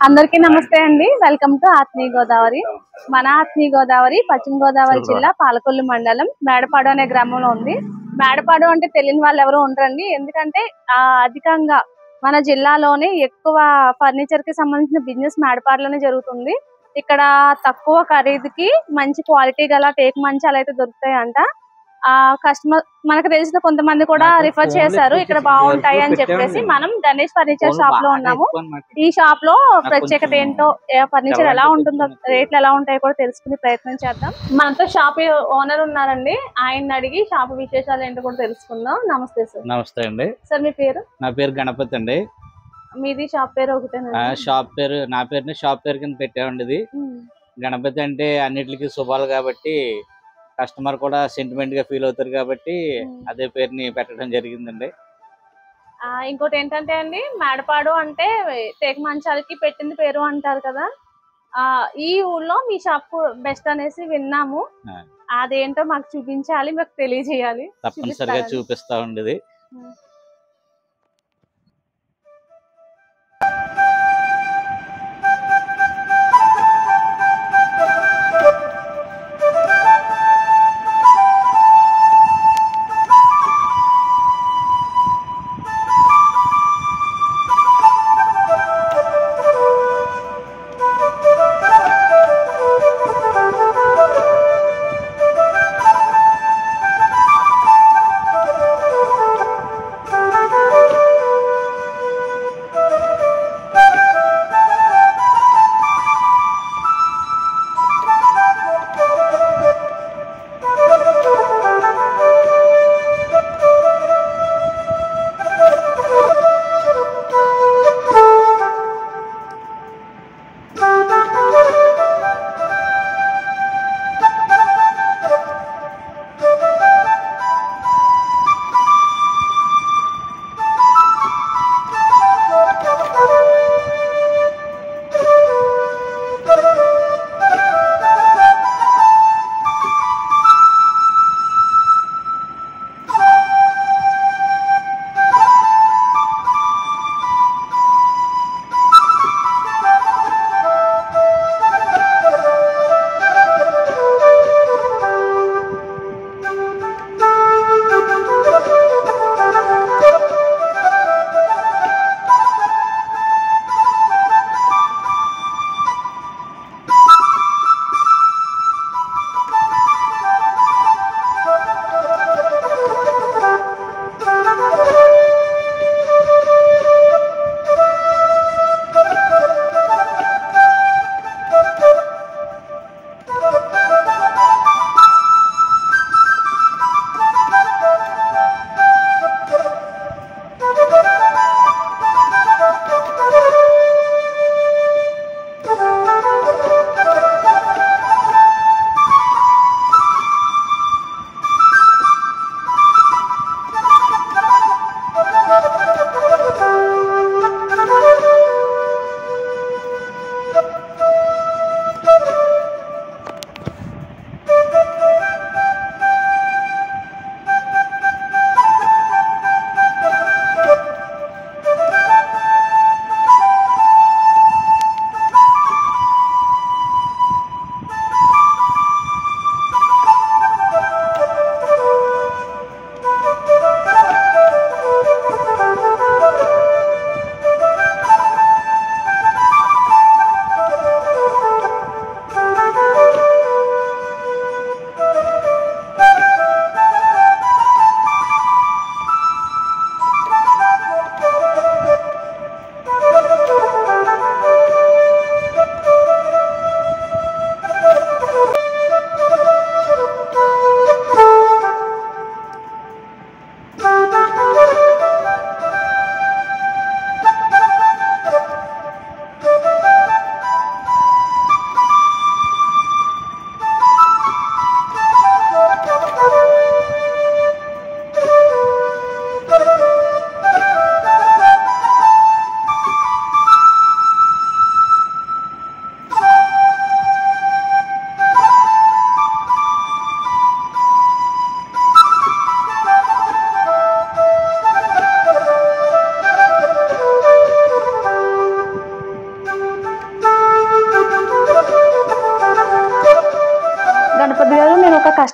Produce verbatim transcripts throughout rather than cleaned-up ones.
అందరికీ నమస్తే అండి. వెల్కమ్ టు ఆత్మీయ గోదావరి. మన ఆత్మీయ గోదావరి పశ్చిమ గోదావరి జిల్లా పాలకొల్లు మండలం మేడపాడు అనే గ్రామంలో ఉంది. మేడపాడు అంటే తెలియని వాళ్ళు ఎవరు ఉండరండి. ఎందుకంటే ఆ అధికంగా మన జిల్లాలోనే ఎక్కువ ఫర్నిచర్ కి సంబంధించిన బిజినెస్ మేడపాడులోనే జరుగుతుంది. ఇక్కడ తక్కువ ఖరీదుకి మంచి క్వాలిటీ గల టేక్ మంచాలు అయితే దొరుకుతాయంట. ఆ కస్టమర్ మనకు తెలిసిన కొంతమంది కూడా రిఫర్ చేశారు ఇక్కడ బాగుంటాయి అని చెప్పేసి. మనం గణేష్ ఫర్నిచర్ షాప్ లో ఉన్నాము. ఈ షాప్ లో ప్రత్యేకత ఏంటో, ఫర్నిచర్ ఎలా ఉంటుందో, రేట్లు ఎలా ఉంటాయో కూడా తెలుసుకునే ప్రయత్నం చేద్దాం. మనతో షాప్ ఓనర్ ఉన్నారండి, ఆయన అడిగి షాప్ విశేషాలు ఏంటో కూడా తెలుసుకుందాం. నమస్తే సార్. నమస్తే అండి. సార్ మీ పేరు? నా పేరు గణపతి అండి. మీది షాప్ పేరు ఒకటేనా? షాప్ పేరు నా పేరుని షాప్ పేరు కింద పెట్టామండి. ఇది గణపతి అంటే అన్నిటికీ శుభాలు కాబట్టి కస్టమర్ కూడా సెంటిమెంట్ గా ఫీల్ అవుతారు కాబట్టి అదే పేరుని పెట్టడం జరిగిందండి. ఇంకోటి ఏంటంటే అండి, మేడపాడు అంటే టేక్ మంచాలకి పెట్టింది పేరు అంటారు కదా. ఆ ఈ ఊళ్ళో మీ షాప్ బెస్ట్ అనేసి విన్నాము. అదేంటో మాకు చూపించాలి, మాకు తెలియజేయాలి. తప్పనిసరిగా చూపిస్తా ఉండేది.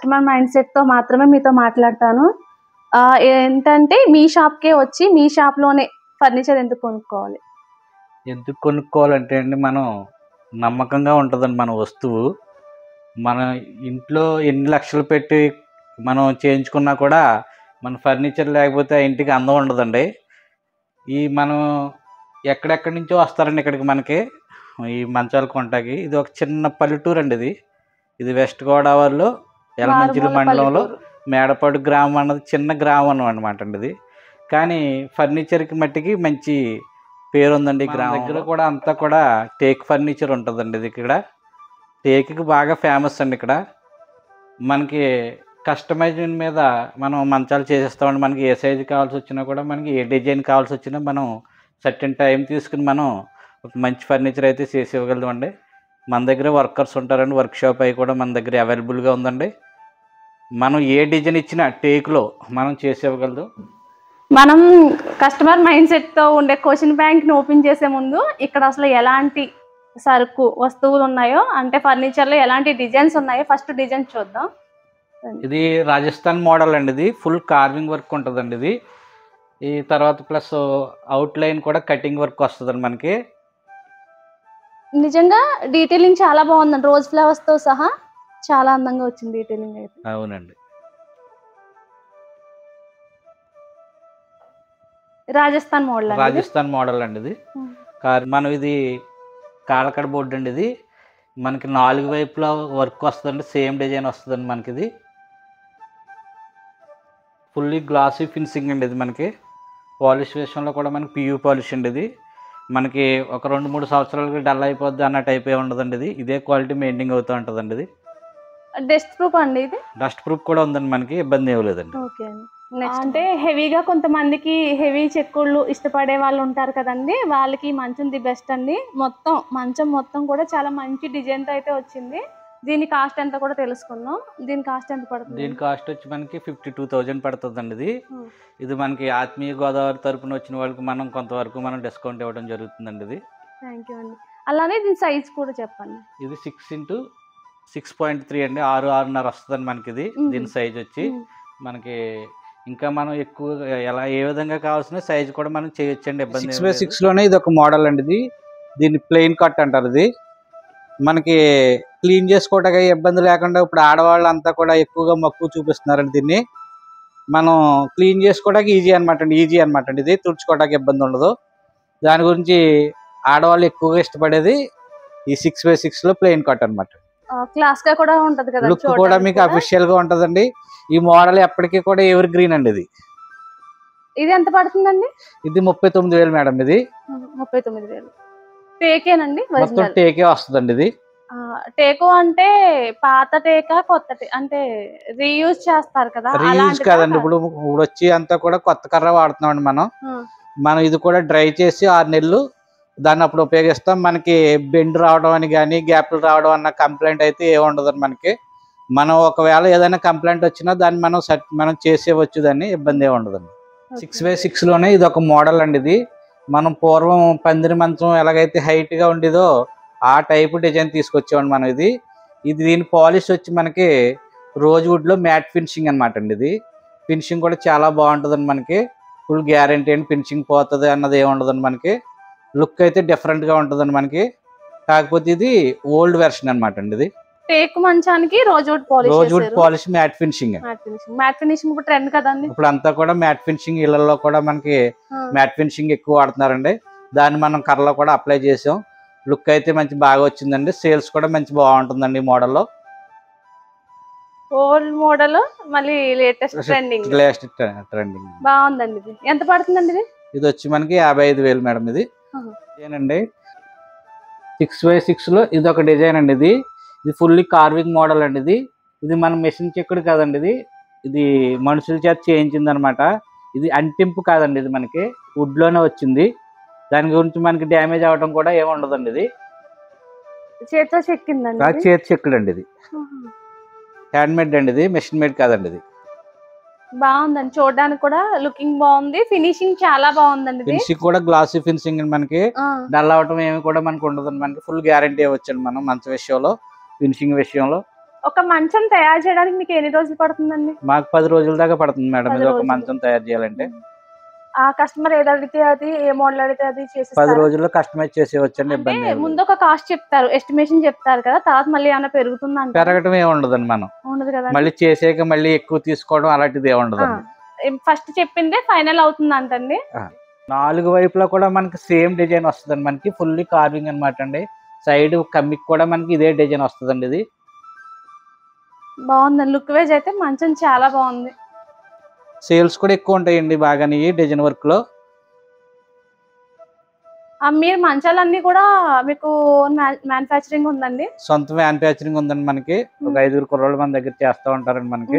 కస్టమర్ మైండ్ సెట్ తో మాత్రమే మీతో మాట్లాడతాను. ఆ, ఏంటంటే మీ షాప్ కే వచ్చి మీ షాప్ లోనే ఫర్నిచర్ ఎందుకు కొనుక్కోవాలి? ఎందుకు కొనుక్కోవాలంటే అండి, మనం నమ్మకంగా ఉంటుందండి మన వస్తువు. మన ఇంట్లో ఎన్ని లక్షలు పెట్టి మనం చేయించుకున్నా కూడా మన ఫర్నిచర్ లేకపోతే ఆ ఇంటికి అందం ఉండదండి. ఈ మనం ఎక్కడెక్కడి నుంచో వస్తారండి ఇక్కడికి మనకి ఈ మంచాలు కొంటాకి. ఇది ఒక చిన్న పల్లెటూరు అండి. ఇది ఇది వెస్ట్ గోదావరిలో యలమంచిలి మారుమూల మండలంలో పల్లెటూరు. మేడపాడు గ్రామం అన్నది చిన్న గ్రామం అనమాట అండి ఇది. కానీ ఫర్నిచర్కి మట్టికి మంచి పేరు ఉందండి. ఈ గ్రామం దగ్గర కూడా అంతా కూడా టేక్ ఫర్నిచర్ ఉంటుందండి. ఇది ఇక్కడ టేక్కి బాగా ఫేమస్ అండి. ఇక్కడ మనకి కస్టమైజింగ్ మీద మనం మంచాలు చేసేస్తామండి. మనకి ఏ సైజు కావాల్సి వచ్చినా కూడా, మనకి ఏ డిజైన్ కావాల్సి వచ్చినా మనం సర్టెన్ టైం తీసుకుని మనం ఒక మంచి ఫర్నిచర్ అయితే చేసి ఇవ్వగలమండి. మన దగ్గర వర్కర్స్ ఉంటారండి. వర్క్ షాప్ అవి కూడా మన దగ్గర అవైలబుల్గా ఉందండి. మనం ఏ డిజైన్ ఇచ్చినా టేక్లో మనం చేసి ఇవ్వగలదు. మనం కస్టమర్ మైండ్ సెట్ తో ఉండే క్వశ్చన్ బ్యాంక్ ని ఓపెన్ చేసే ముందు ఇక్కడ అసలు ఎలాంటి సరుకు వస్తువులు ఉన్నాయో, అంటే ఫర్నిచర్ లో ఎలాంటి డిజైన్స్ ఉన్నాయో ఫస్ట్ డిజైన్ చూద్దాం. ఇది రాజస్థాన్ మోడల్ అండి. ఇది ఫుల్ కార్వింగ్ వర్క్ ఉంటుందండి. ఇది ఈ తర్వాత ప్లస్ అవుట్ లైన్ కూడా కటింగ్ వర్క్ వస్తుందండి మనకి. నిజంగా డీటెయిలింగ్ చాలా బాగుందండి. రోజ్ ఫ్లవర్స్ తో సహా చాలా అందంగా వచ్చింది డీటెయిలింగ్ అయితే. అవునండి. రాజస్థాన్ మోడల్ అండి ఇది? రాజస్థాన్ మోడల్ అండి ఇది. కార్ మనం ఇది కాలకడ బోర్డు అండి. ఇది మనకి నాలుగు వైపులా వర్క్ వస్తుందండి. సేమ్ డిజైన్ వస్తుందండి మనకి. ఇది ఫుల్లీ గ్లాసీ ఫినిషింగ్ అండి. ఇది మనకి పాలిష్ విషయంలో కూడా మనకి పియూ పాలిష్ అండి. ఇది మనకి ఒక రెండు మూడు సంవత్సరాలకి డల్ అయిపోద్ది అన్న టైప్ ఏ ఉండదండి. ఇది ఇదే క్వాలిటీ మెయింటైన్ అవుతూ ఉంటుందండి. ఇది డస్ట్ ప్రూఫ్ అండి. ఇది డస్ట్ ప్రూఫ్ కూడా ఉందండి. మనకి ఇబ్బంది ఏమి లేదండి. ఓకే అండి. అంటే హెవీగా కొంతమందికి హెవీ చెక్కుళ్ళు ఇష్టపడే వాళ్ళు ఉంటారు కదండి, వాళ్ళకి ఈ మంచం ది బెస్ట్ అండి. మొత్తం మంచం మొత్తం కూడా చాలా మంచి డిజైన్ తో అయితే వచ్చింది. దీని కాస్ట్ ఎంత కూడా తెలుసుకుందాం. దీని కాస్ట్ ఎంత పడుతుంది? దీని కాస్ట్ వచ్చి మనకి ఫిఫ్టీ టూ థౌజండ్ పడుతుందండి. ఇది ఇది మనకి ఆత్మీయ గోదావరి తరపున వచ్చిన వాళ్ళకి మనం కొంతవరకు మనం డిస్కౌంట్ ఇవ్వడం జరుగుతుందండి. ఇది థ్యాంక్ యూ అండి. అలానే దీని సైజ్ కూడా చెప్పండి. ఇది six into six point three అండి. ఆరు ఆరున్నర వస్తుందండి మనకి. ఇది దీని సైజ్ వచ్చి మనకి ఇంకా మనం ఎక్కువ ఎలా ఏ విధంగా కావాల్సిన సైజ్ కూడా మనం చేయొచ్చండి. ఇబ్బంది సిక్స్ బై సిక్స్ లోనే ఇది ఒక మోడల్ అండి. ఇది దీన్ని ప్లెయిన్ కట్ అంటారు. ఇది మనకి క్లీన్ చేసుకోవడానికి ఇబ్బంది లేకుండా ఇప్పుడు ఆడవాళ్ళు అంతా కూడా ఎక్కువగా మక్కువ చూపిస్తున్నారండి. దీన్ని మనం క్లీన్ చేసుకోవడానికి ఈజీ అనమాట అండి. ఈజీ అనమాట అండి. ఇది తుడుచుకోవడానికి ఇబ్బంది ఉండదు. దాని గురించి ఆడవాళ్ళు ఎక్కువగా ఇష్టపడేది ఈ సిక్స్ బై సిక్స్ లో ప్లెయిన్ కట్ అనమాట. క్లాస్ గా కూడా ఉంటది కదా, లుక్ కూడా మీకు అఫీషియల్ గా ఉంటదండి. ఈ మోడల్ ఎప్పటికీ కూడా ఎవర్ గ్రీన్ అండి. ఇది ఇది ఎంత పడుతుందండి? ఇది ముప్పై తొమ్మిది వేలు మేడం. ఇది ముప్పై తొమ్మిది వేలు టేకేనండి. మొత్తం టేకే వస్తుందండి. ఇది టేకు అంటే పాత టేకా కొత్త అంటే రీయూజ్ చేస్తారు కదా? రీయూజ్ కాదండి. ఇప్పుడు ఇప్పుడు వచ్చి అంతా కూడా కొత్త కర్ర వాడుతున్నాం మనం. మనం ఇది కూడా డ్రై చేసి ఆరు నెలలు దాన్ని అప్పుడు ఉపయోగిస్తాం. మనకి బెండ్ రావడం అని కానీ గ్యాప్లు రావడం అన్న కంప్లైంట్ అయితే ఏ ఉండదు మనకి. మనం ఒకవేళ ఏదైనా కంప్లైంట్ వచ్చినా దాన్ని మనం మనం చేసేవచ్చు. దాన్ని ఇబ్బంది ఏ ఉండదండి. సిక్స్ బై సిక్స్ లోనే ఇది ఒక మోడల్ అండి. ఇది మనం పూర్వం పందిరి మంచం ఎలాగైతే హైట్ గా ఉండేదో ఆ టైపు డిజైన్ తీసుకొచ్చామండి మనం. ఇది ఇది దీని పాలిష్ వచ్చి మనకి రోజ్ వుడ్ లో మ్యాట్ ఫినిషింగ్ అనమాట అండి. ఇది ఫినిషింగ్ కూడా చాలా బాగుంటుందండి. మనకి ఫుల్ గ్యారంటీ అండి. ఫినిషింగ్ పోతుంది అన్నది ఏమి ఉండదండి. మనకి లుక్ అయితే డిఫరెంట్ గా ఉంటుందండి మనకి. కాకపోతే ఇది ఓల్డ్ వెర్షన్ అనమాట అండి. ఇది టేక్ మంచానికి rosewood polish rosewood polish matte finishing. Matte finishing ఇప్పుడు ట్రెండ్ కదండి. ఇప్పుడు అంతా కూడా మ్యాట్ ఫినిషింగ్ ఇళ్లలో కూడా మనకి మ్యాట్ ఫినిషింగ్ ఎక్కువ వాడుతున్నారండి. దాన్ని మనం కర్రలో కూడా అప్లై చేసాం. లుక్ అయితే మంచి బాగా వచ్చిందండి. సేల్స్ కూడా మంచి బాగుంటుందండి ఈ మోడల్లో. ఓల్డ్ మోడల్ మళ్ళీ లేటెస్ట్ ట్రెండింగ్ లేటెస్ట్ ట్రెండింగ్ బాగుందండి. ఇది ఎంత పడుతుందండి? ఇది ఇది వచ్చి మనకి యాభై ఐదు వేలు మేడం. ఇది ఇదేనండి సిక్స్ బై సిక్స్ లో ఇది ఒక డిజైన్ అండి. ఇది ఇది ఫుల్లీ కార్వింగ్ మోడల్ అండి. ఇది ఇది మన మెషిన్ చెక్కుడు కాదండి. ఇది ఇది మనుషుల చేత చేయించింది అనమాట. ఇది అంటింపు కాదండి. ఇది మనకి వుడ్ లోనే వచ్చింది. దాని గురించి మనకి డ్యామేజ్ అవడం కూడా ఏమి ఉండదండి. ఇది చేతితో చెక్కిందండి. చేతి చెక్కుడు అండి. ఇది హ్యాండ్ మేడ్ అండి. ఇది మెషిన్ మేడ్ కాదండి. ఇది బాగుందండి. చూడడానికి కూడా లుకింగ్ బాగుంది. ఫినిషింగ్ చాలా బాగుందండి. ఫినిషింగ్ కూడా గ్లాసీ ఫినిషింగ్ మనకి డల్ అవటం ఏమి కూడా మనకి ఉండదండి. మనకి ఫుల్ గ్యారంటీ ఇవ్వచ్చండి మనం మంచి విషయంలో, ఫినిషింగ్ విషయంలో. ఒక మంచం తయారు చేయడానికి మీకు ఎన్ని రోజులు పడుతుందండి? మాకు పది రోజుల దాకా పడుతుంది మేడం ఇది ఒక మంచం తయారు చేయాలంటే. ఆ కస్టమర్ ఏది అడిగితే అది, ఏ మోడల్ అడిగితే అది చేసి పది రోజుల్లో కస్టమైజ్ చేసేవచ్చండి. ఇబ్బంది ముందు ఒక కాస్ట్ చెప్తారు, ఎస్టిమేషన్ చెప్తారు కదా, తర్వాత మళ్ళీ ఏమైనా పెరుగుతుందా? పెరగటం ఏమి ఉండదండి. మనం ఉండదు కదా, మళ్ళీ చేసాక మళ్ళీ ఎక్కువ తీసుకోవడం అలాంటిది ఏమి ఉండదండి. ఫస్ట్ చెప్పిందే ఫైనల్ అవుతుంది అంటండి. నాలుగు వైపులా కూడా మనకి సేమ్ డిజైన్ వస్తుందండి. మనకి ఫుల్లీ కార్వింగ్ అనమాట అండి. సైడ్ కమ్మికి కూడా మనకి ఇదే డిజైన్ వస్తుందండి. ఇది బాగుందండి, లుక్ వైజ్ అయితే మంచం చాలా బాగుంది. సేల్స్ కూడా ఎక్కువ ఉంటాయండి బాగానే ఈ డిజైన్ వర్క్ లో. మీరు మంచాలన్నీ కూడా మీకు మ్యానుఫ్యాక్చరింగ్ ఉందండి? సొంత మ్యానుఫ్యాక్చరింగ్ ఉందండి మనకి. ఒక ఐదుగురు కుర్రోళ్ళు మన దగ్గర చేస్తూ ఉంటారండి మనకి.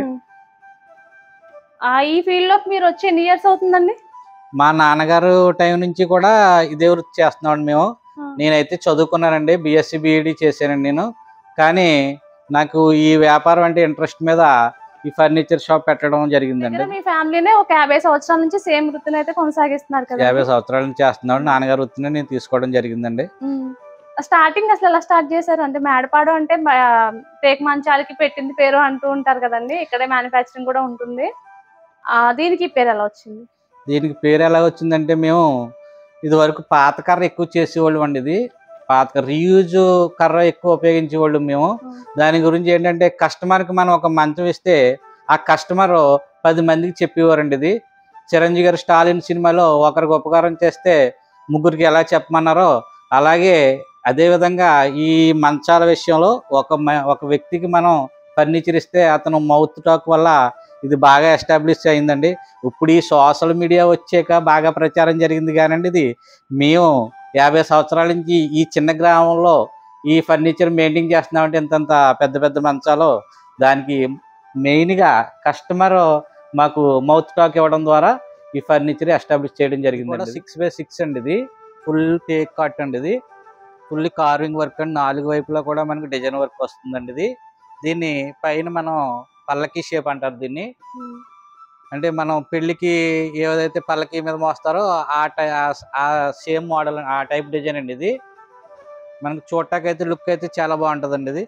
ఈ ఫీల్డ్ లోకి మీరు వచ్చి ఎన్ని ఇయర్స్ అవుతుందండి? మా నాన్నగారు టైం నుంచి కూడా ఇదే వృత్తి చేస్తున్నామండి మేము. నేనైతే చదువుకున్నానండి, బిఎస్సి బిఈడి చేశానండి నేను. కానీ నాకు ఈ వ్యాపారం అంటే ఇంట్రెస్ట్ మీద ఈ ఫర్నిచర్ షాప్ పెట్టడం జరిగిందండి. మీ ఫ్యామిలీనే ఒక యాభై సంవత్సరాల నుంచి సేమ్ వృత్తిని అయితే కొనసాగిస్తున్నారు కదా? యాభై సంవత్సరాల నుంచి చేస్తున్నాడు. నాన్నగారు వృత్తిని నేను తీసుకోవడం జరిగిందండి. స్టార్టింగ్ అసలు ఎలా స్టార్ట్ చేశారు? అంటే మేడపాడు అంటే టేక్ మంచాలకి పెట్టింది పేరు అంటూ ఉంటారు కదండి, ఇక్కడే మ్యానుఫ్యాక్చరింగ్ కూడా ఉంటుంది. దీనికి పేరు ఎలా వచ్చింది? దీనికి పేరు ఎలా వచ్చిందంటే, మేము ఇది వరకు పాత కర్ర ఎక్కువ చేసేవాళ్ళం అండి. ఇది పాత కర్ర, రీయూజ్ కర్ర ఎక్కువ ఉపయోగించేవాళ్ళు మేము. దాని గురించి ఏంటంటే, కస్టమర్కి మనం ఒక మంచం ఇస్తే ఆ కస్టమర్ పది మందికి చెప్పేవారండి. ఇది చిరంజీవి గారు స్టాలిన్ సినిమాలో ఒకరికి ఉపకారం చేస్తే ముగ్గురికి ఎలా చెప్పమన్నారో అలాగే అదేవిధంగా ఈ మంచాల విషయంలో ఒక ఒక వ్యక్తికి మనం ఫర్నిచర్ ఇస్తే అతను మౌత్ టాక్ వల్ల ఇది బాగా ఎస్టాబ్లిష్ అయిందండి. ఇప్పుడు ఈ సోషల్ మీడియా వచ్చాక బాగా ప్రచారం జరిగింది. కానండి ఇది మేము యాభై సంవత్సరాల నుంచి ఈ చిన్న గ్రామంలో ఈ ఫర్నిచర్ మెయింటైన్ చేస్తున్నామంటే ఇంతంత పెద్ద పెద్ద మంచాలు. దానికి మెయిన్గా కస్టమర్ మాకు మౌత్ టాక్ ఇవ్వడం ద్వారా ఈ ఫర్నిచర్ ఎస్టాబ్లిష్ చేయడం జరిగింది. సిక్స్ బై సిక్స్ అండి, ఇది ఫుల్ టేక్ కట్ అండి. ఇది ఫుల్లీ కార్వింగ్ వర్క్ అండి. నాలుగు వైపులా కూడా మనకి డిజైన్ వర్క్ వస్తుందండి. ఇది దీన్ని పైన మనం పల్లకి షేప్ అంటారు దీన్ని. అంటే మనం పెళ్లికి ఏదైతే పల్లకి మీద మోస్తారో ఆ టై ఆ సేమ్ మోడల్, ఆ టైప్ డిజైన్ అండి. ఇది మనకి చూడటానికి అయితే లుక్ అయితే చాలా బాగుంటదండి. ఇది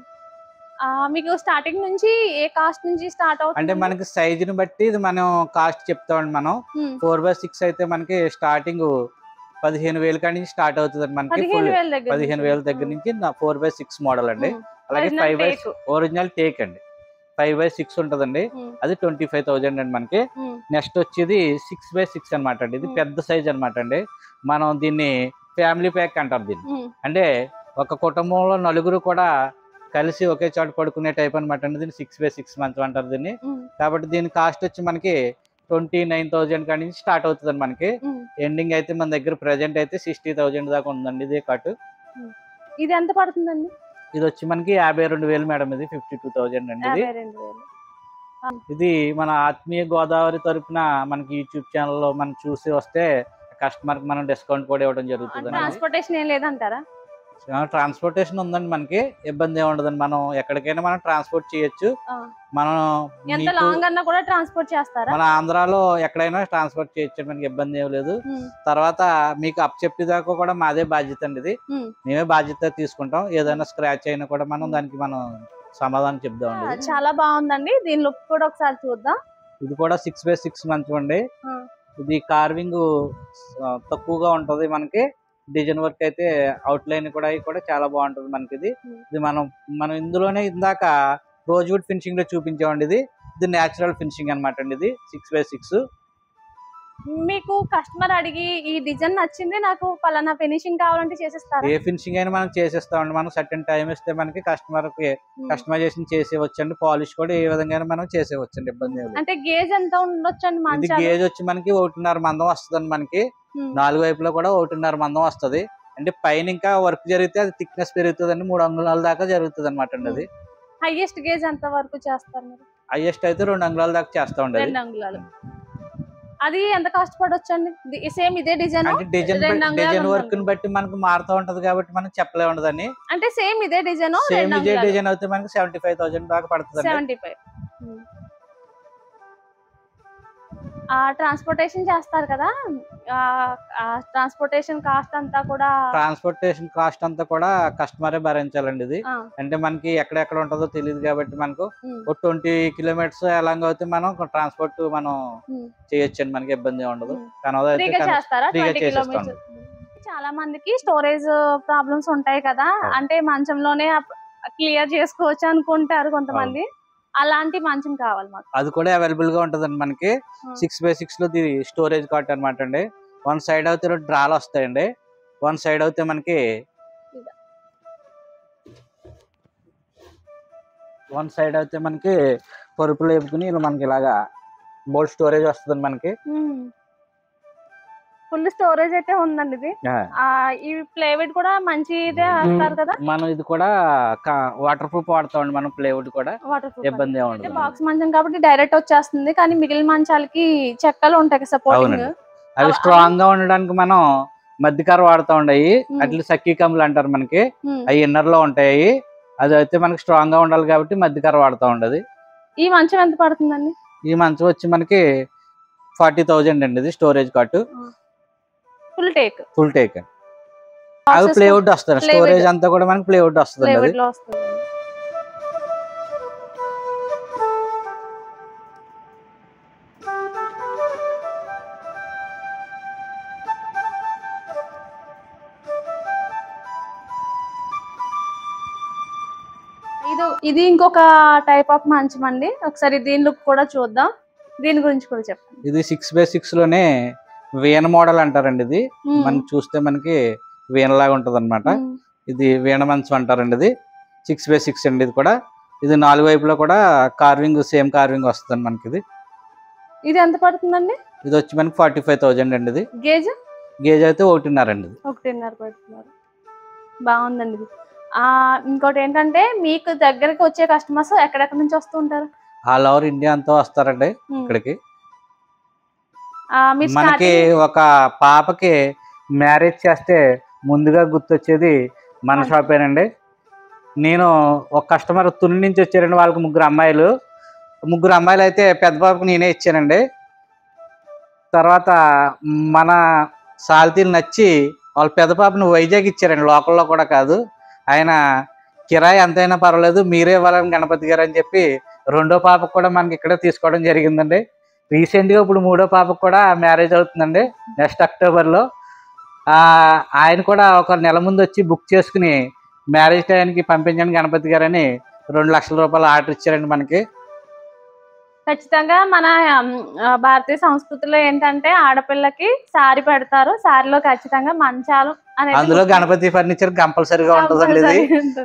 మీకు స్టార్టింగ్ నుంచి ఏ కాస్ట్ నుంచి స్టార్ట్ అవుతుంది? అంటే మనకి సైజుని బట్టి ఇది మనం కాస్ట్ చెప్తామండి. మనం ఫోర్ బై సిక్స్ అయితే మనకి స్టార్టింగ్ పదిహేను వేల కాడి నుంచి స్టార్ట్ అవుతుంది మనకి. పదిహేను వేల దగ్గర నుంచి ఫోర్ బై సిక్స్ మోడల్ అండి. అలాగే ఫైవ్ బై ఒరిజినల్ టేక్ అండి, ఫైవ్ బై సిక్స్ ఉంటదండి. అది ట్వంటీ ఫైవ్ థౌజండ్ అండి మనకి. నెక్స్ట్ వచ్చేది సిక్స్ బై సిక్స్ అనమాట అండి. ఇది పెద్ద సైజ్ అనమాట అండి. మనం దీన్ని ఫ్యామిలీ ప్యాక్ అంటారు దీన్ని. అంటే ఒక కుటుంబంలో నలుగురు కూడా కలిసి ఒకే చోట పడుకునే టైప్ అనమాట అండి. దీన్ని సిక్స్ బై సిక్స్ మంచం అంటారు దీన్ని. కాబట్టి దీని కాస్ట్ వచ్చి మనకి ట్వంటీ నైన్ థౌజండ్ కాడి నుంచి స్టార్ట్ అవుతుంది మనకి. ఎండింగ్ అయితే మన దగ్గర ప్రెసెంట్ అయితే సిక్స్టీ థౌజండ్ దాకా ఉందండి ఇదే కట్. ఇది ఎంత పడుతుందండి? ఇది వచ్చి మనకి యాభై రెండు వేలు మేడం. ఇది ఫిఫ్టీ టూ థౌజండ్ అండి. ఇది ఇది మన ఆత్మీయ గోదావరి తరపున మనకి యూట్యూబ్ ఛానల్లో మనం చూసి వస్తే కస్టమర్ కి మనం డిస్కౌంట్ కూడా ఇవ్వడం జరుగుతుంది. ట్రాన్స్పోర్టేషన్ ఏం లేదంటారా? ట్రాన్స్పోర్టేషన్ ఉందండి, మనకి ఇబ్బంది ఏమి ఉండదండి. మనం ఎక్కడికైనా మనం ట్రాన్స్పోర్ట్ చేయొచ్చు. మనం ఎంత లాంగ్ అన్నా కూడా ట్రాన్స్పోర్ట్ చేస్తారా? మన ఆంధ్రాలో ఎక్కడైనా ట్రాన్స్పోర్ట్ చేయొచ్చు, మనకి ఇబ్బంది ఏమి లేదు. తర్వాత మీకు అప్ చెప్పేదాకా కూడా మాదే బాధ్యత అండి. ఇది మేమే బాధ్యత తీసుకుంటాం. ఏదైనా స్క్రాచ్ అయినా కూడా మనం దానికి మనం సమాధానం చెప్దాం. చాలా బాగుందండి, దీని లుక్ కూడా ఒకసారి చూద్దాం. ఇది కూడా సిక్స్ బై సిక్స్ మంచం అండి. ఇది కార్వింగ్ తక్కువగా ఉంటది మనకి. డిజైన్ వర్క్ అయితే అవుట్ లైన్ కూడా కూడా చాలా బాగుంటుంది మనకి. ఇది ఇది మనం మనం ఇందులోనే ఇందాక రోజ్వుడ్ ఫినిషింగ్ లో చూపించామండి. ఇది ఇది న్యాచురల్ ఫినిషింగ్ అనమాట అండి. ఇది సిక్స్ బై సిక్స్. మీకు కస్టమర్ అడిగి ఈ డిజైన్ నచ్చింది, నాకు పలానా ఫినిషింగ్ కావాలంటే చేసేస్తారా? ఏ ఫినిషింగ్ అయినా మనం చేసేస్తామండి. మనం సర్టెన్ టైం ఇస్తే మనకి కస్టమర్ కి కస్టమైజేషన్ చేసేవచ్చండి. పాలిష్ కూడా ఏ విధంగా మనం చేసేవచ్చండి, ఇబ్బంది లేదు. అంటే గేజ్ ఎంత ఉండొచ్చండి? ఇది గేజ్ వచ్చి మనకి ఒకటిన్నర మందం వస్తుందండి మనకి. నాలుగు వైపులో కూడా ఒకటిన్నర మందం వస్తుంది. అంటే పైన ఇంకా వర్క్ జరిగితే అది థిక్నెస్ పెరుగుతుంది అండి, మూడు అంగుళాల దాకా జరుగుతుంది అనమాట అండి. అది హైయెస్ట్ గేజ్ ఎంత వరకు చేస్తారు? హైయెస్ట్ అయితే రెండు అంగుళాల దాకా చేస్తామండి. రెండు అంగుళాలు. అది ఎంత కాస్ట్ పడొచ్చండి? సేమ్ ఇదే డిజైన్ అంటే డిజైన్ డిజైన్ వర్క్ ని బట్టి మనకు మారుతూ ఉంటది కాబట్టి మనం చెప్పలే ఉండదని. అంటే సేమ్ ఇదే డిజైన్ సేమ్ ఇదే డిజైన్ అయితే మనకి సెవెంటీ ఫైవ్ థౌసండ్ దాకా పడుతుంది. సెవెంటీ ఫైవ్ ట్రాన్స్పోర్టేషన్ చేస్తారు కదా, ట్రాన్స్పోర్టేషన్ కాస్ట్ అంతా కూడా ట్రాన్స్పోర్టేషన్ కాస్ట్ అంతా కూడా కస్టమరే భరించాలండి. ఇది అంటే మనకి ఎక్కడెక్కడ ఉంటుందో తెలియదు కాబట్టి మనకు ఒక ట్వంటీ కిలోమీటర్స్ ఎలాగ అయితే మనం ట్రాన్స్పోర్ట్ మనం చేయొచ్చండి, మనకి ఇబ్బంది ఉండదు. చాలా మందికి స్టోరేజ్ ప్రాబ్లమ్స్ ఉంటాయి కదా, అంటే మంచంలోనే క్లియర్ చేసుకోవచ్చు అనుకుంటారు కొంతమంది, అలాంటి మంచం కావాలి మాకు. అది కూడా అవైలబుల్ గా ఉంటదండి మనకి. సిక్స్ బై సిక్స్ లో స్టోరేజ్ కాట్ అనమాట అండి. వన్ సైడ్ అయితే డ్రాలు వస్తాయండి, వన్ సైడ్ అయితే మనకి వన్ సైడ్ అయితే మనకి పరుపులు వేపుకుని ఇలా మనకి ఇలాగా బోల్డ్ స్టోరేజ్ వస్తుంది మనకి. ఫుల్ స్టోరేజ్ అయితే ఉందండి. ఇది ఈ ప్లేవుడ్ కూడా మంచిదే వస్తారు కదా. మనం ఇది కూడా వాటర్ ప్రూఫ్ వాడతామండి మనం. ప్లేవుడ్ కూడా ఇబ్బంది ఉండదు. బాక్స్ మంచం కాబట్టి డైరెక్ట్ వచ్చేస్తుంది, కానీ మిగిలిన మంచాలకి చెక్కలు ఉంటాయి సపోర్టింగ్. అవి స్ట్రాంగ్ గా ఉండడానికి మనం మధ్యకార వాడుతూ ఉండయి, అట్లా సక్కీ కమ్ములు అంటారు మనకి, అవి ఇన్నర్ లో ఉంటాయి. అది అయితే మనకి స్ట్రాంగ్ గా ఉండాలి కాబట్టి మధ్యకార వాడుతూ ఉండదు. ఈ మంచం ఎంత పడుతుందండి? ఈ మంచం వచ్చి మనకి ఫార్టీ థౌజండ్ అండి. ఇది storage cot full teak full teak అవి ప్లేవుడ్ వస్తుంది. స్టోరేజ్ అంతా కూడా మనకి ప్లేవుడ్ వస్తుంది. ఇది ఇంకొక టైప్ ఆఫ్ మంచం అండి, ఒకసారి దీని లుక్ కూడా చూద్దాం, దీని గురించి కూడా చెప్పండి. ఇది సిక్స్ బై సిక్స్ లోనే వీణ మోడల్ అంటారండి. ఇది మనకి చూస్తే మనకి వీణ లాగా ఉంటది అనమాట. ఇది వీణ మంచం అంటారండి. ఇది సిక్స్ బై సిక్స్ అండి. ఇది కూడా ఇది నాలుగు వైపులో కూడా కార్వింగ్ సేమ్ కార్వింగ్ వస్తుంది మనకి. ఇది ఇది ఎంత పడుతుందండి? ఇది వచ్చి మనకి ఫార్టీ ఫైవ్ థౌజండ్ అండి. ఇది గేజ్ గేజ్ అయితే ఒకటిన్నర అండి. ఒకటిన్నర పడుతున్నారు. బాగుందండి. ఇది ఇంకోటి ఏంటంటే మీకు దగ్గరికి వచ్చే కస్టమర్స్ ఎక్కడెక్కడ నుంచి వస్తూ ఉంటారు? ఆల్ ఓవర్ ఇండియా అంతా వస్తారండి ఇక్కడికి. మనకి ఒక పాపకి మ్యారేజ్ చేస్తే ముందుగా గుర్తొచ్చేది మన షాపేనండి. నేను ఒక కస్టమర్ తుని నుంచి వచ్చారండి, వాళ్ళకి ముగ్గురు అమ్మాయిలు. ముగ్గురు అమ్మాయిలు అయితే పెద్ద పాపకు నేనే ఇచ్చానండి. తర్వాత మన సాల్తీలు నచ్చి వాళ్ళ పెద్ద పాపను వైజాగ్ ఇచ్చారండి, లోకల్లో కూడా కాదు. ఆయన కిరాయి ఎంతైనా పర్వాలేదు మీరే ఇవ్వాలని గణపతి గారు అని చెప్పి రెండో పాపకు కూడా మనకి ఇక్కడే తీసుకోవడం జరిగిందండి. రీసెంట్ గా ఇప్పుడు మూడో పాపకు కూడా మ్యారేజ్ అవుతుందండి నెక్స్ట్ అక్టోబర్ లో. ఆ ఆయన కూడా ఒక నెల ముందు వచ్చి బుక్ చేసుకుని మ్యారేజ్ టైంకి పంపించండి గణపతి గారు అని రెండు లక్షల రూపాయలు ఆర్డర్ ఇచ్చారండి మనకి. ఖచ్చితంగా మన భారతీయ సంస్కృతిలో ఏంటంటే ఆడపిల్లకి సారీ పెడతారు, సారీలో ఖచ్చితంగా మంచాలు అనేది, అందులో గణపతి ఫర్నిచర్ కంపల్సరీగా ఉంటుందండి.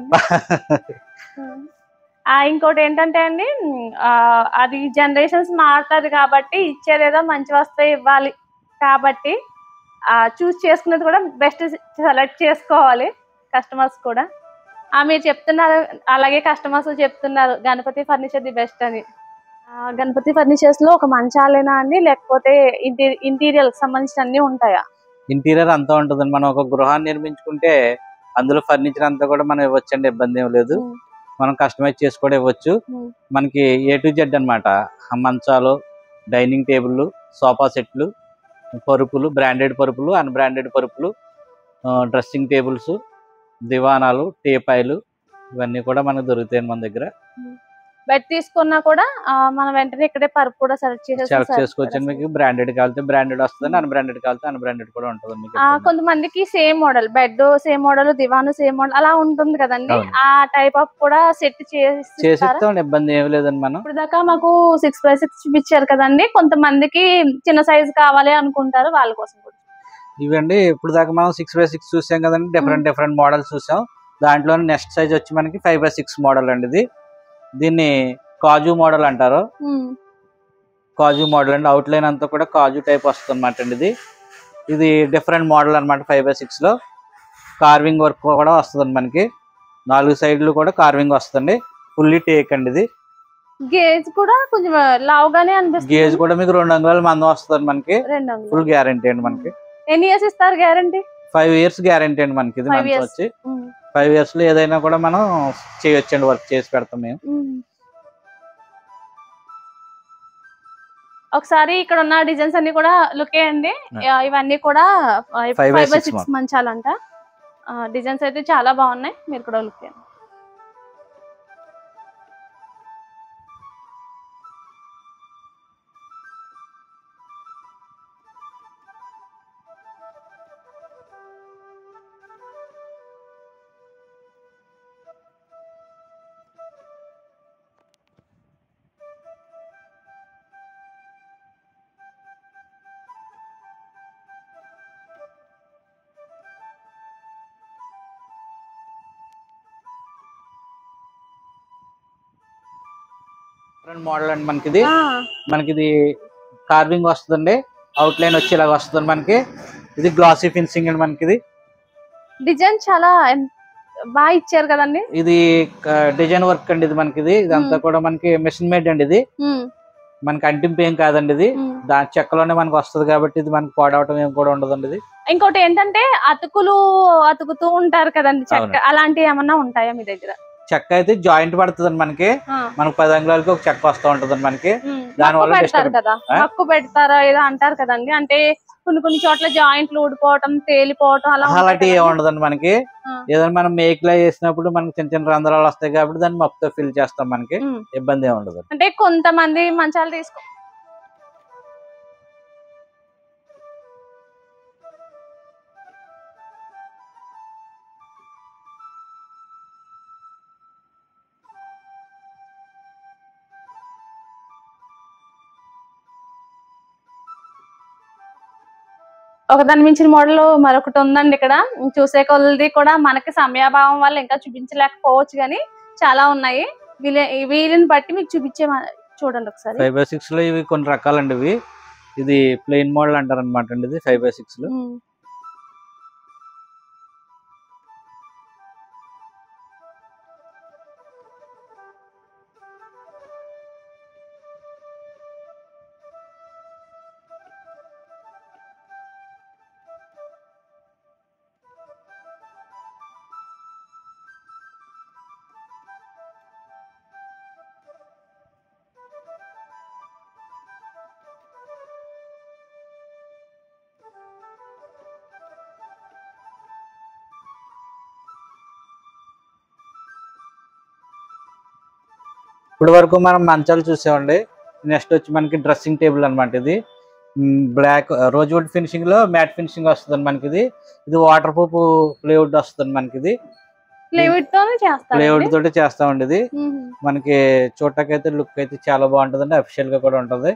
ఇంకోటి ఏంటంటే అండి, అది జనరేషన్స్ మారుతుంది కాబట్టి ఇచ్చేదేదో మంచి వస్తువు ఇవ్వాలి కాబట్టి చూస్ చేసుకునేది కూడా బెస్ట్ సెలెక్ట్ చేసుకోవాలి కస్టమర్స్ కూడా. మీరు చెప్తున్నారు, అలాగే కస్టమర్స్ చెప్తున్నారు గణపతి ఫర్నిచర్ ది బెస్ట్ అని. గణపతి ఫర్నిచర్స్ లో ఒక మంచాలేనా అండి, లేకపోతే ఇంటీరియర్ సంబంధించిన అన్ని ఉంటాయా? ఇంటీరియర్ అంతా ఉంటుందండి. మనం ఒక గృహాన్ని నిర్మించుకుంటే అందులో ఫర్నిచర్ అంతా కూడా మనం ఇవ్వచ్చు అండి, ఇబ్బంది ఏం లేదు. మనం కస్టమైజ్ చేసి కూడా ఇవ్వచ్చు. మనకి ఏ టు జెడ్ అనమాట. మంచాలు, డైనింగ్ టేబుల్, సోఫా సెట్లు, పరుపులు, బ్రాండెడ్ పరుపులు, అన్బ్రాండెడ్ పరుపులు, డ్రెస్సింగ్ టేబుల్స్, దివానాలు, టీపాయిలు, ఇవన్నీ కూడా మనకు దొరుకుతాయి మన దగ్గర. బెడ్ తీసుకున్నా కూడా మనం వెంటనే ఇక్కడే పరుపు కూడా సెలెక్ట్ సెలెక్ట్ చేసుకోవచ్చు. మీకు బ్రాండెడ్ కావాలంటే బ్రాండెడ్ వస్తుంది, అన్బ్రాండెడ్ కావాలంటే అన్బ్రాండెడ్ కూడా ఉంటుంది. కొంతమందికి same model bed same model, దివాను సేమ్ మోడల్ అలా ఉంటుంది కదండి, ఆ టైప్ ఆఫ్ కూడా సెట్ చేసిస్తాం, ఇబ్బంది ఏమి లేదండి. మనం ఇప్పుడు దాకా మాకు సిక్స్ బై సిక్స్ చూపించారు కదండి, కొంతమందికి చిన్న సైజ్ కావాలి అనుకుంటారు, వాళ్ళ కోసం కూడా ఇవండి. ఇప్పుడు దాకా మనం సిక్స్ బై సిక్స్ చూసాం కదండి, డిఫరెంట్ డిఫరెంట్ మోడల్స్ చూసాం. దాంట్లో నెక్స్ట్ సైజ్ వచ్చి మనకి ఫైవ్ బై సిక్స్ మోడల్ అండి. ఇది దీన్ని కాజు మోడల్ అంటారు. కాజు మోడల్ అండి, అవుట్ లైన్ అంతా కూడా కాజు టైప్ వస్తుంది అనమాట అండి. ఇది ఇది డిఫరెంట్ మోడల్ అనమాట. ఫైవ్ బై సిక్స్ లో కార్వింగ్ వర్క్ కూడా వస్తుంది మనకి, నాలుగు సైడ్లు కూడా కార్వింగ్ వస్తుంది. ఫుల్లీ టేక్ అండి. ఇది గేజ్ కూడా కొంచెం లావుగానే అనిపిస్తుంది. గేజ్ కూడా మీకు రెండు అంగుళాల మందం వస్తుంది మనకి, ఫుల్ గ్యారంటీ అండి మనకి. ఎన్ని ఇయర్స్ ఇస్తారు గ్యారంటీ? ఫైవ్ ఇయర్స్ గ్యారంటీ అండి మనకి. ఇది మంచి వచ్చి ఫైవ్ ఇయర్స్ లో ఏదైనా కూడా మనం చేయొచ్చండి, వర్క్ చేసి పెడతాం మేము. ఒకసారి ఇక్కడ ఉన్న డిజైన్స్ అన్ని కూడా లుక్ వేయండి. ఇవన్నీ కూడా ఫైవ్ బై సిక్స్ మంచాలంట. డిజైన్స్ అయితే చాలా బాగున్నాయి, మీరు కూడా లుక్ వేయండి. మోడల్ అండి మనకి ఇది మనకి ఇది కార్వింగ్ వస్తుందండి, అవుట్ లైన్ వచ్చి ఇలాగ వస్తుంది మనకి. ఇది గ్లాసీ ఫినిషింగ్ అండి మనకి. ఇది డిజైన్ చాలా బాగా ఇచ్చారు కదండి. ఇది డిజైన్ వర్క్ అండి ఇది మనకి. ఇది ఇదంతా కూడా మనకి మెషిన్ మేడ్ అండి. ఇది మనకి అంటింపు ఏం కాదండి, ఇది దాని చెక్కలోనే మనకు వస్తుంది కాబట్టి ఇది మనకి పాడవటం ఏం కూడా ఉండదండి. ఇది ఇంకోటి ఏంటంటే అతుకులు అతుకుతూ ఉంటారు కదండి చెక్క, అలాంటివి ఏమన్నా ఉంటాయా మీ దగ్గర? చెక్క అయితే జాయింట్ పడుతుంది మనకి, మనకి పది అంగుళాలకి ఒక చెక్క వస్తూ ఉంటుంది మనకి. దాని వల్ల హక్కు పెడతారా ఏదో అంటారు కదండి, అంటే కొన్ని కొన్ని చోట్ల జాయింట్లు ఊడిపోవటం తేలిపోవటం అలా అలాంటివి ఏమి ఉండదండి మనకి. ఏదైనా మనం మేక్లా చేసినప్పుడు మనకి చిన్న చిన్న రంధ్రాలు వస్తాయి కాబట్టి దాన్ని మప్పుతో ఫిల్ చేస్తాం, మనకి ఇబ్బంది ఏమి ఉండదు. అంటే కొంతమంది మంచాలు తీసుకో ఒకదాని మించిన మోడల్ మరొకటి ఉందండి ఇక్కడ. చూసే కొలది కూడా మనకి సమయాభావం వల్ల ఇంకా చూపించలేకపోవచ్చు కానీ చాలా ఉన్నాయి. వీళ్ళని బట్టి మీకు చూపించే చూడండి ఒకసారి. ఫైవ్ బై సిక్స్ లో ఇవి కొన్ని రకాలండి. ఇవి ఇది ప్లెయిన్ మోడల్ అంటారు అనమాట అండి. ఇది ఫైవ్ బై సిక్స్ లో ఇప్పుడు వరకు మనం మంచాలు చూసామండి. నెక్స్ట్ వచ్చి మనకి డ్రెస్సింగ్ టేబుల్ అనమాట. ఇది బ్లాక్ రోజ్వుడ్ ఫినిషింగ్ లో మ్యాట్ ఫినిషింగ్ వస్తుంది మనకి. ఇది ఇది వాటర్ ప్రూఫ్ ప్లేవుడ్ వస్తుంది మనకి. ఇది ప్లేవుడ్ తోటి చేస్తామండి. ఇది మనకి చూడటానికి లుక్ అయితే చాలా బాగుంటదండి, అఫిషియల్ గా కూడా ఉంటది.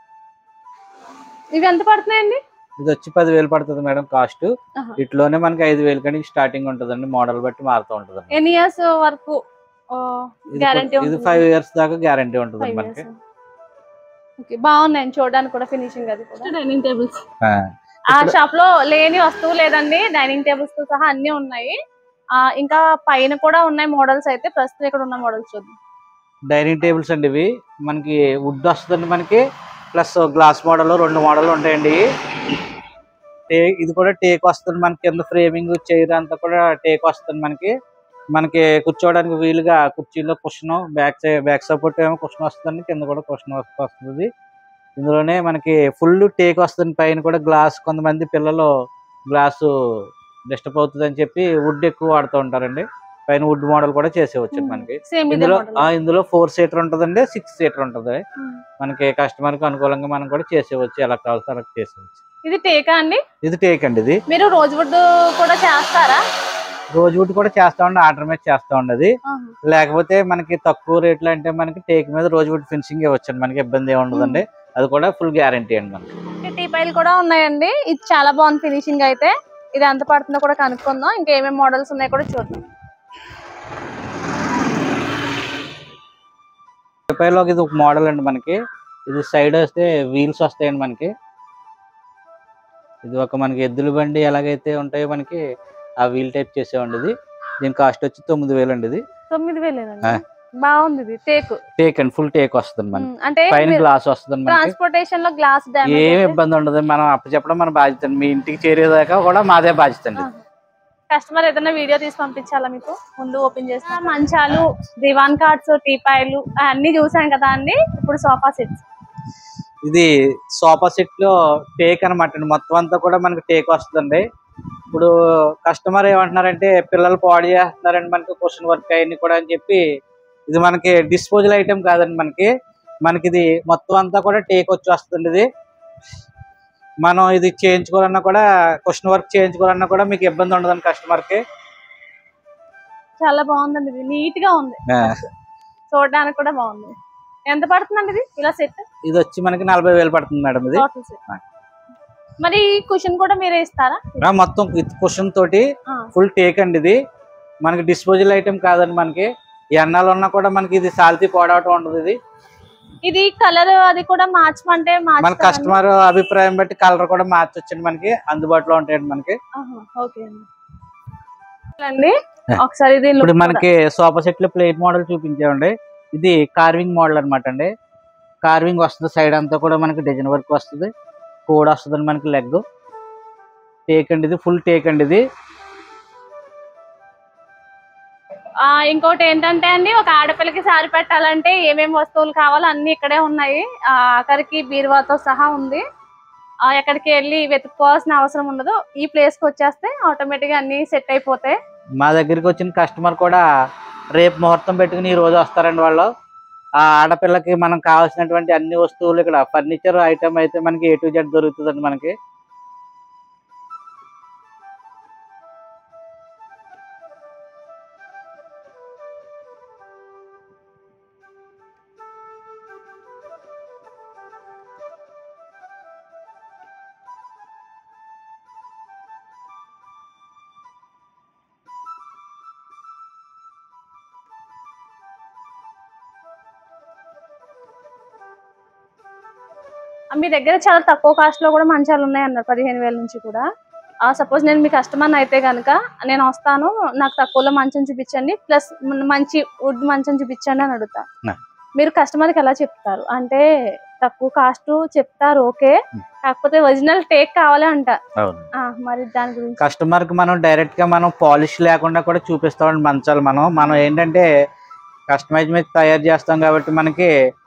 ఇవి ఎంత పడుతున్నాయండి? ఇది వచ్చి పదివేలు పడుతుంది మేడం కాస్ట్. ఇట్లోనే మనకి ఐదు వేలు కానీ స్టార్టింగ్ ఉంటదండి, మోడల్ బట్టి మారుతూ ఉంటది. ఎన్ని ఇయర్స్ వరకు ఇది ఫైవ్ ఇయర్స్ దాకా గ్యారంటీ ఉంటుంది మనకి. బాగున్నాయి చూడడానికి కూడా ఫినిషింగ్. అది కూడా డైనింగ్ టేబుల్స్ ఆ షాప్ లో లేని వస్తువు లేదండి, డైనింగ్ టేబుల్స్ తో సహా అన్ని ఉన్నాయి. ఆ ఇంకా పైన కూడా ఉన్నాయి మోడల్స్. అయితే ప్రస్తుతం ఇక్కడ ఉన్న మోడల్స్ చూద్దాం. డైనింగ్ టేబుల్స్ అండి. ఇవి మనకి వుడ్ వస్తుందండి మనకి, ప్లస్ గ్లాస్ మోడల్ రెండు మోడల్ ఉంటాయండి. ఇది కూడా టేక్ వస్తుంది మనకి. కింద ఫ్రేమింగ్ చైర్ అంతా కూడా టేక్ వస్తుంది మనకి. మనకి కూర్చోవడానికి వీలుగా కుర్చీలో కుషన్, బ్యాక్ బ్యాక్ సపోర్ట్ ఏమో కుషన్ వస్తుంది, కింద కూడా కుషన్ వస్తుంది. ఇందులోనే మనకి ఫుల్ టేక్ వస్తుంది. పైన కూడా గ్లాస్, కొంతమంది పిల్లలు గ్లాసు డిస్టర్బ్ అవుతుంది అని చెప్పి వుడ్ ఎక్కువ వాడుతూ ఉంటారండి. పైన వుడ్ మోడల్ కూడా చేసేవచ్చు మనకి. ఇందులో ఇందులో ఫోర్ సీటర్ ఉంటదండి, సిక్స్ సీటర్ ఉంటది. మనకి కస్టమర్ కి అనుకూలంగా మనం కూడా చేసేవచ్చు, ఎలా కావాల్సి అలా చేసేవచ్చు. ఇది టేకా అండి? ఇది టేక్ అండి. ఇది మీరు రోజ్ వుడ్ కూడా చేస్తారా? రోజు వుడ్ కూడా చేస్తా ఉండి, ఆర్డర్ మీద చేస్తా ఉండదు. లేకపోతే మనకి తక్కువ రేట్లు అంటే మనకి టేక్ మీద రోజు వుడ్ ఫినిషింగ్ ఇవ్వచ్చు, మనకి ఇబ్బంది ఏమి ఉండదండి. అది కూడా ఫుల్ గ్యారంటీ అండి మనకి. టీ పైలు కూడా ఉన్నాయండి. ఇది చాలా బాగుంది ఫినిషింగ్. అయితే ఇది ఎంత పడుతుందో కూడా కనుక్కుందాం. ఇంకా ఏమేమి మోడల్స్ ఉన్నాయో కూడా చూద్దాం. టీ పైలో ఇది ఒక మోడల్ అండి మనకి. ఇది సైడ్ వస్తే వీల్స్ వస్తాయండి మనకి. ఇది ఒక మనకి ఎద్దుల బండి ఎలాగైతే ఉంటాయో మనకి ఆ వీల్ టైప్ చేసేవండి. ఇది దీని కాస్ట్ వచ్చి తొమ్మిది వేలు అండి. ఇది తొమ్మిది వేలు బాగుంది. టేక్ టేక్ అండి, ఫుల్ టేక్ వస్తుంది మనకి. అంటే పైన గ్లాస్ వస్తుంది. ట్రాన్స్పోర్టేషన్ లో గ్లాస్ డ్యామేజ్ ఏం ఇబ్బంది ఉండదు. మనం అప్పు చెప్పడం మన బాధ్యత. మీ ఇంటికి చేరేదాకా కూడా మాదే బాధ్యత అండి. కస్టమర్ ఏదైనా వీడియో తీసి పంపించాలా మీకు? ముందు ఓపెన్ చేస్తా. మంచాలు, దివాన్ కార్డ్స్, టీపాయిలు అన్ని చూసాం కదా అండి. ఇప్పుడు సోఫా సెట్స్. ఇది సోఫా సెట్ లో టేక్ అనమాట, మొత్తం అంతా కూడా మనకి టేక్ వస్తుందండి. ఇప్పుడు కస్టమర్ ఏమంటున్నారంటే పిల్లలు పాడు చేస్తున్నారండి మనకి క్వశ్చన్ వర్క్ అయ్యి కూడా అని చెప్పి, ఇది మనకి డిస్పోజల్ ఐటమ్ కాదండి, మనకి మనకి ఇది మొత్తం అంతా కూడా టేక్ వచ్చి వస్తుంది. ఇది మనం ఇది చేయించుకోవాలన్నా కూడా క్వశ్చన్ వర్క్ చేయించుకోవాలన్నా కూడా మీకు ఇబ్బంది ఉండదండి కస్టమర్ కి. చాలా బాగుందండి, ఇది నీట్ గా ఉంది, చూడడానికి కూడా బాగుంది. ఎంత పడుతుందండి ఇది ఇలా సెట్? ఇది వచ్చి మనకి నలభై వేలు పడుతుంది మేడం. ఇది మరి కుషన్ కూడా మీరే ఇస్తారా? మొత్తం విత్ కుషన్ తోటి ఫుల్ టేక్ అండి. ఇది మనకి డిస్పోజల్ ఐటమ్ కాదండి, మనకి ఎన్నాళ్ళు ఉన్నా కూడా మనకి ఇది సాల్తీ పోడవటం ఉండదు. ఇది ఇది కలర్ అది కూడా మార్చమంటే మన కస్టమర్ అభిప్రాయం బట్టి కలర్ కూడా మార్చొచ్చండి, మనకి అందుబాటులో ఉంటాయండి మనకి. ఒకసారి ఇప్పుడు మనకి సోఫా సెట్ లో ప్లేట్ మోడల్ చూపించామండి. ఇది కార్వింగ్ మోడల్ అనమాట అండి. కార్వింగ్ వస్తుంది, సైడ్ అంతా కూడా మనకి డిజైన్ వర్క్ వస్తుంది, కోడ్ వస్తుంది మనకి, లెగ్ టేక్ అండి. ఇది ఫుల్ టేక్ అండి. ఇది ఇంకోటి ఏంటంటే అండి, ఒక ఆడపిల్లకి సారి పెట్టాలంటే ఏమేమి వస్తువులు కావాలో అన్ని ఇక్కడే ఉన్నాయి. ఆఖరికి బీరువాతో సహా ఉంది. ఎక్కడికి వెళ్ళి వెతుక్కోవాల్సిన అవసరం ఉండదు, ఈ ప్లేస్ కి వచ్చేస్తే ఆటోమేటిక్ గా అన్ని సెట్ అయిపోతాయి. మా దగ్గరికి వచ్చిన కస్టమర్ కూడా రేపు ముహూర్తం పెట్టుకుని ఈ రోజు వస్తారండి వాళ్ళు. ఆ ఆడపిల్లకి మనం కావాల్సినటువంటి అన్ని వస్తువులు ఇక్కడ ఫర్నిచర్ ఐటమ్ అయితే మనకి ఏ టు జెడ్ దొరుకుతుందండి మనకి. మీ దగ్గర చాలా తక్కువ కాస్ట్ లో కూడా మంచాలు ఉన్నాయి అన్నారు, పదిహేను వేల నుంచి కూడా. సపోజ్ నేను మీ కస్టమర్ అయితే కనుక నేను వస్తాను, నాకు తక్కువలో మంచం చూపించండి, ప్లస్ మంచి వుడ్ మంచం చూపించండి అని అడుగుతా. మీరు కస్టమర్ కి ఎలా చెప్తారు అంటే తక్కువ కాస్ట్ చెప్తారు ఓకే, కాకపోతే ఒరిజినల్ టేక్ కావాలి అంట. మరి దాని గురించి కస్టమర్ కి మనం డైరెక్ట్ గా మనం పాలిష్ లేకుండా కూడా చూపిస్తామండి మంచాలు. మనం మనం ఏంటంటే కస్టమైజ్ మీద తయారు చేస్తాం కాబట్టి మనకి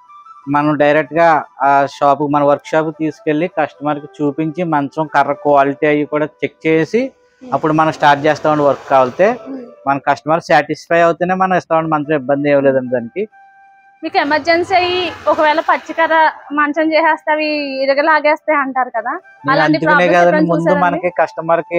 మనం డైరెక్ట్ గా ఆ షాప్ మన వర్క్ షాప్ తీసుకెళ్లి కస్టమర్ కి చూపించి మంచం కర్ర క్వాలిటీ అవి కూడా చెక్ చేసి అప్పుడు మనం స్టార్ట్ చేస్తామండి వర్క్. కావాలితే మన కస్టమర్ సాటిస్ఫై అవుతేనే మనం ఇస్తామండి మంచం, ఇబ్బంది ఏం లేదండి దానికి. మీకు ఎమర్జెన్సీ అయ్యి ఒకవేళ పచ్చికర్ర మంచం చేసేస్తే అవి ఇరగలాగేస్తాయి అంటారు కదా, అందుకనే కదండి ముందు మనకి కస్టమర్ కి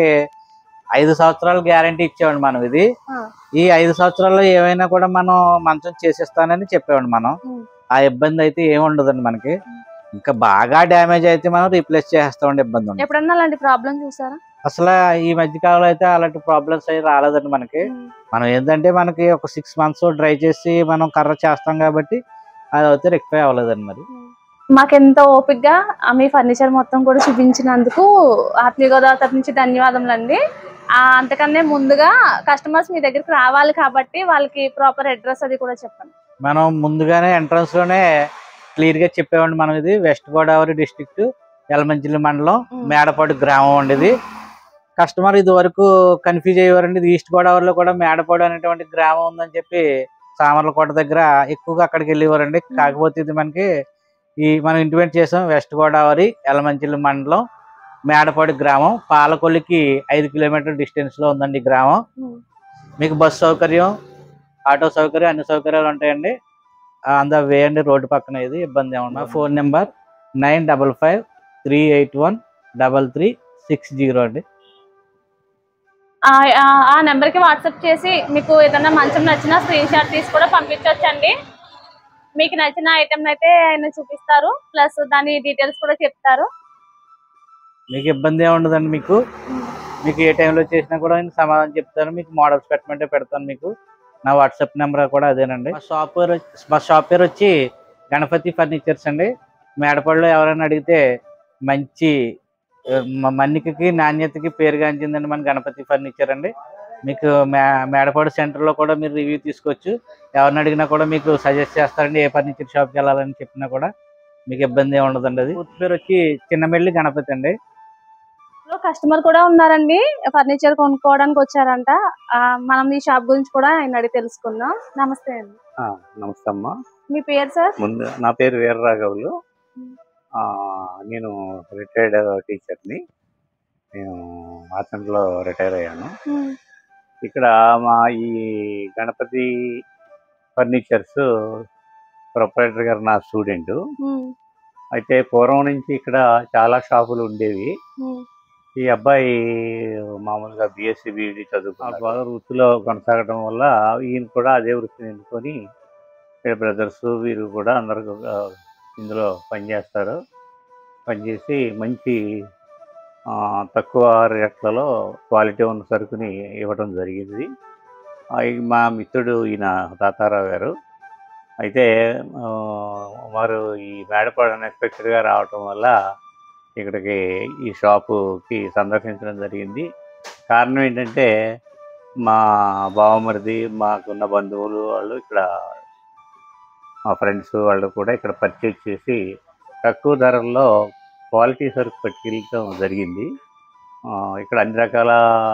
ఐదు సంవత్సరాలు గ్యారంటీ ఇచ్చామండి మనం. ఇది ఈ ఐదు సంవత్సరాల్లో ఏమైనా కూడా మనం మంచం చేసేస్తానని చెప్పామండి మనం. ఆ ఇబ్బంది అయితే ఏమి ఉండదండి మనకి. ఇంకా బాగా డ్యామేజ్ అయితే మనం రీప్లేస్ చేస్తామండి, ఇబ్బంది ఉండదు. ఎప్పుడన్నా అలాంటి ప్రాబ్లం చూసారా? అసలు ఈ మధ్య కాలంలో అయితే అలాంటి ప్రాబ్లమ్స్ అయితే రాలేదండి మనకి. మనం ఏంటంటే మనకి ఒక సిక్స్ మంత్స్ డ్రై చేసి మనం కర్ర చేస్తాం కాబట్టి అది అయితే రెక్టిఫై అవ్వలేదండి. మరి మాకెంతో ఓపిక్ గా మీ ఫర్నిచర్ మొత్తం కూడా చూపించినందుకు ఆత్మీయ గోదావరి తరపు నుంచి ధన్యవాదములు అండి. అంతకన్నా ముందుగా కస్టమర్స్ మీ దగ్గరికి రావాలి కాబట్టి వాళ్ళకి ప్రాపర్ అడ్రస్ అది కూడా చెప్పండి. మనం ముందుగానే ఎంట్రన్స్ లోనే క్లియర్ గా చెప్పామండి. మనం ఇది వెస్ట్ గోదావరి డిస్ట్రిక్ట్ యలమంచిలి మండలం మేడపాడు గ్రామం అండి. ఇది కస్టమర్ ఇది వరకు కన్ఫ్యూజ్ అయ్యేవారండి, ఇది ఈస్ట్ గోదావరిలో కూడా మేడపాడు అనేటువంటి గ్రామం ఉందని చెప్పి సామర్లకోట దగ్గర ఎక్కువగా అక్కడికి వెళ్ళేవారండి. కాకపోతే ఇది మనకి ఈ మనం ఇంటిమేట్ చేసాం వెస్ట్ గోదావరి యలమంచిలి మండలం మేడపాడు గ్రామం, పాలకొల్లికి ఐదు కిలోమీటర్ డిస్టెన్స్ లో ఉందండి ఈ గ్రామం. మీకు బస్ సౌకర్యం, ఆటో సౌకర్యం, అన్ని సౌకర్యాలు ఉంటాయండి. అంద వే అండి, రోడ్డు పక్కన. ఇది ఇబ్బంది ఏమన్నా. Phone number nine double five three eight one double three six zero అండి. ఆ నెంబర్ కి వాట్సాప్ చేసి మీకు ఏదైనా మంచం నచ్చినా స్క్రీన్ షాట్ తీసి కూడా పంపించవచ్చండి. మీకు నచ్చిన ఐటమ్ అయితే ఆయన చూపిస్తారు, ప్లస్ దాని డీటెయిల్స్ కూడా చెప్తారు. మీకు ఇబ్బంది ఏమి ఉండదండి. మీకు మీకు ఏ టైంలో చేసినా కూడా నేను సమాధానం చెప్తాను. మీకు మోడల్స్ పెట్టమంటే పెడతాను. మీకు నా వాట్సాప్ నెంబర్ కూడా అదేనండి. మా షాప్ పేరు మా షాప్ పేరు వచ్చి గణపతి ఫర్నిచర్స్ అండి. మేడపాడులో ఎవరైనా అడిగితే మంచి మన్నికకి నాణ్యతకి పేరుగాంచిందండి మన గణపతి ఫర్నిచర్ అండి. మీకు మే మేడపాడు సెంటర్లో కూడా మీరు రివ్యూ తీసుకోవచ్చు. ఎవరిని అడిగినా కూడా మీకు సజెస్ట్ చేస్తారండి, ఏ ఫర్నిచర్ షాప్కి వెళ్ళాలని చెప్పినా కూడా మీకు ఇబ్బంది ఏమి ఉండదండి. అది పూర్తి పేరు వచ్చి చిన్నమెల్లి గణపతి అండి. కస్టమర్ కూడా ఉన్నారండి, ఫర్నిచర్ కొనుక్కోవడానికి వచ్చారంట. మనం ఈ షాప్ గురించి కూడా ఆయన అడిగి తెలుసుకుందాం. నమస్తే అండి. నమస్తే అమ్మా. మీ పేరు సార్? ముందు నా పేరు వీర రాఘవులు. నేను రిటైర్డ్ టీచర్ని. నేను ఆచంట్లో రిటైర్ అయ్యాను. ఇక్కడ మా ఈ గణపతి ఫర్నిచర్స్ ప్రొపరేటర్ గారు నా స్టూడెంట్. అయితే పూర్వం నుంచి ఇక్కడ చాలా షాపులు ఉండేవి. ఈ అబ్బాయి మామూలుగా బిఎస్సి బిఈడి చదువుకున్నాడు. బాగా వృత్తిలో కొనసాగడం వల్ల ఈయన కూడా అదే వృత్తిని ఎన్నుకొని ఇక్కడ బ్రదర్స్ వీరు కూడా అందరూ ఇందులో పనిచేస్తారు. పనిచేసి మంచి తక్కువ రేట్లలో క్వాలిటీ ఉన్న సరుకుని ఇవ్వడం జరిగింది. మా మిత్రుడు ఈయన తాతారావు గారు. అయితే వారు ఈ మేడపాడు అన్ఎక్స్పెక్టెడ్గా రావటం వల్ల ఇక్కడికి ఈ షాపుకి సందర్శించడం జరిగింది. కారణం ఏంటంటే మా బావమరిది, మాకున్న బంధువులు వాళ్ళు ఇక్కడ, మా ఫ్రెండ్స్ వాళ్ళు కూడా ఇక్కడ పర్చేజ్ చేసి తక్కువ ధరల్లో క్వాలిటీ సరుకు పట్టుకెళ్ళడం జరిగింది. ఇక్కడ అన్ని రకాల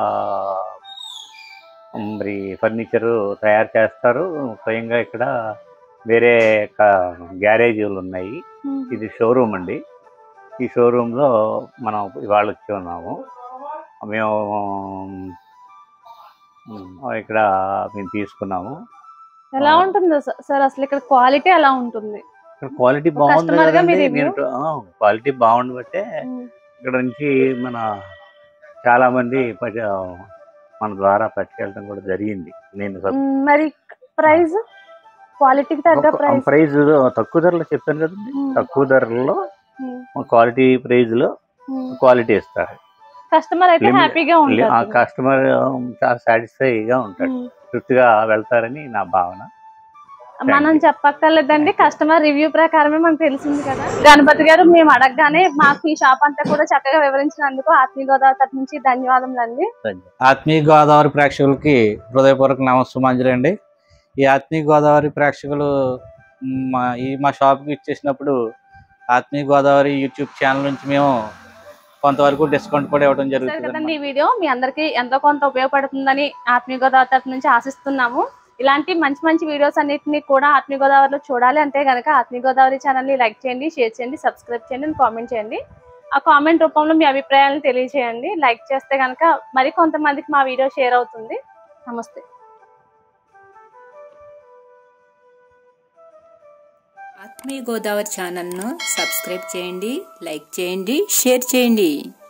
మరి ఫర్నిచరు తయారు చేస్తారు. స్వయంగా ఇక్కడ వేరే గ్యారేజీలు ఉన్నాయి. ఇది షోరూమ్ అండి. ఈ షోరూంలో మనం ఇవాళ వచ్చి ఉన్నాము. మేము ఇక్కడ మేము తీసుకున్నాము. ఎలా ఉంటుంది సార్ అసలు ఇక్కడ క్వాలిటీ ఎలా ఉంటుంది? క్వాలిటీ బాగుంది. నేను క్వాలిటీ బాగుండబట్టే ఇక్కడ నుంచి మన చాలా మంది మన ద్వారా పట్టుకెళ్ళడం కూడా జరిగింది. నేను మరి ప్రైస్ క్వాలిటీకి తగ్గ ప్రైస్ ప్రైస్ తక్కువ ధరలో చెప్పాను కదండి. తక్కువ ధరలో క్వాలిటీ ప్రైజ్ లో క్వాలిటీ ఇస్తారు. కస్టమర్ అయితే హ్యాపీగా ఉంటారు. కస్టమర్ చాలా సాటిస్ఫైగా ఉంటాడు, తృప్తిగా వెళ్తారని నా భావన. మనం చెప్పక్కర్లేదండి, కస్టమర్ రివ్యూ ప్రకారమే మనకు తెలిసింది కదా. గణపతి గారు మేము అడగగానే మాకు ఈ షాప్ అంతా కూడా చక్కగా వివరించినందుకు ఆత్మీయ గోదావరి తరఫు నుంచి ధన్యవాదములు అండి. ఆత్మీయ గోదావరి ప్రేక్షకులకి హృదయపూర్వక నమస్సుమాంజలి అండి. ఈ ఆత్మీయ గోదావరి ప్రేక్షకులు మా ఈ మా షాప్కి ఇచ్చేసినప్పుడు ఆత్మీయ గోదావరి యూట్యూబ్ ఛానల్ నుంచి మేము కొంతవరకు డిస్కౌంట్ కూడా ఇవ్వడం జరుగుతుంది. ఈ వీడియో మీ అందరికి ఎంతో కొంత ఉపయోగపడుతుందని ఆత్మీయ గోదావరి తరఫు నుంచి ఆశిస్తున్నాము. ఇలాంటి మంచి మంచి వీడియోస్ అన్నిటిని కూడా ఆత్మీయ గోదావరిలో చూడాలి అంటే కనుక ఆత్మీయ గోదావరి ఛానల్ని లైక్ చేయండి, షేర్ చేయండి, సబ్స్క్రైబ్ చేయండి, కామెంట్ చేయండి. ఆ కామెంట్ రూపంలో మీ అభిప్రాయాలను తెలియజేయండి. లైక్ చేస్తే కనుక మరి కొంతమందికి మా వీడియో షేర్ అవుతుంది. నమస్తే. ఆత్మీయ గోదావరి ఛానల్ను సబ్స్క్రైబ్ చేయండి, లైక్ చేయండి, షేర్ చేయండి.